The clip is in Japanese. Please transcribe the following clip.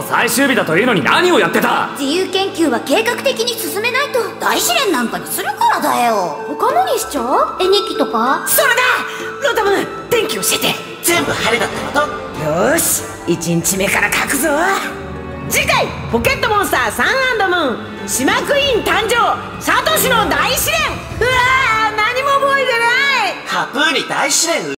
最終日だというのに何をやってた。 自由研究は計画的に進めないと。大試練なんかにするからだよ。他のにしちゃう？絵日記とか。 それだ。ロタム、天気教えて。 全部晴れだったこと。 よーし、1日目から書くぞ。次回ポケットモンスターサン&ムーン島クイーン誕生サトシの大試練。うわー、何も覚えてない。 ハプーリ大試練